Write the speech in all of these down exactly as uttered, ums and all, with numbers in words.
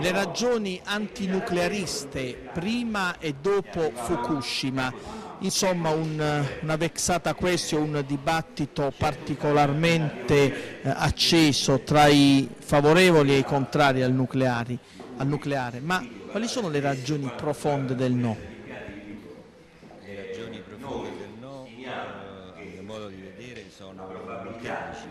le ragioni antinucleariste prima e dopo Fukushima, insomma un, una vexata question, un dibattito particolarmente eh, acceso tra i favorevoli e i contrari al nucleare, al nucleare. Ma quali sono le ragioni profonde del no? Le ragioni profonde del no, eh, a mio modo di vedere, sono molteplici.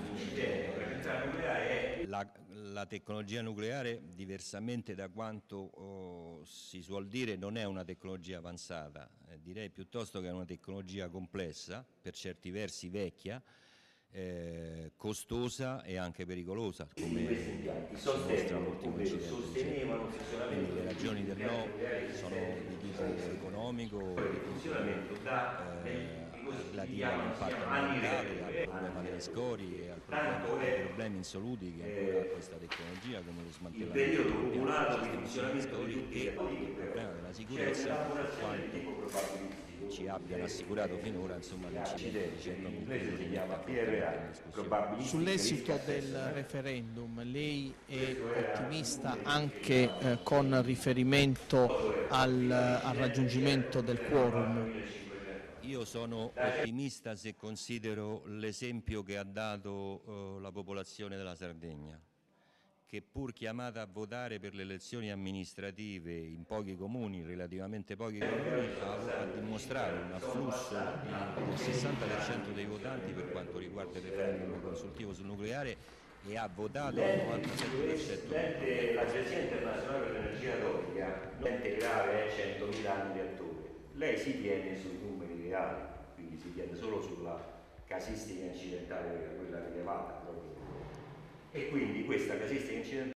La, la tecnologia nucleare, diversamente da quanto oh, si suol dire, non è una tecnologia avanzata, eh, direi piuttosto che è una tecnologia complessa, per certi versi vecchia, eh, costosa e anche pericolosa, come si mostra l'ultimo incidente in Germania. Quindi le ragioni del no sono di tipo economico, di tipo eh, relative all'impatto ambientale, al problema delle scorie, al problema, ai problemi insoluti che ancora ha questa tecnologia, come lo smantellamento dell'impianto di sistemazione di scorie, e il problema della sicurezza, per quanto ci abbiano assicurato finora, insomma, l'incidente di Chernobyl lo rimette fortemente in discussione. Sull'esito del referendum lei è ottimista anche eh, con riferimento al, al raggiungimento del quorum? Io sono ottimista se considero l'esempio che ha dato eh, la popolazione della Sardegna, che pur chiamata a votare per le elezioni amministrative in pochi comuni, relativamente pochi comuni, ha, ha dimostrato un afflusso di, del sessanta per cento dei votanti per quanto riguarda il referendum consultivo sul nucleare e ha votato al novantasette per cento. L'Agenzia Internazionale per l'Energia Atomica non è grave è centomila anni di reattore. Lei si tiene sui numeri reali, quindi si tiene solo sulla casistica incidentale, quella rilevata proprio. E quindi questa casistica incidentale